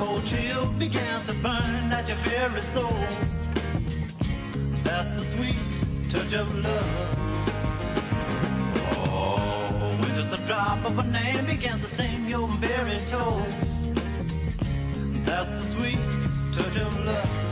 cold chill begins to burn at your very soul. That's the sweet touch of love. Oh, when just a drop of a name begins to sting your very toe. That's the sweet touch of love.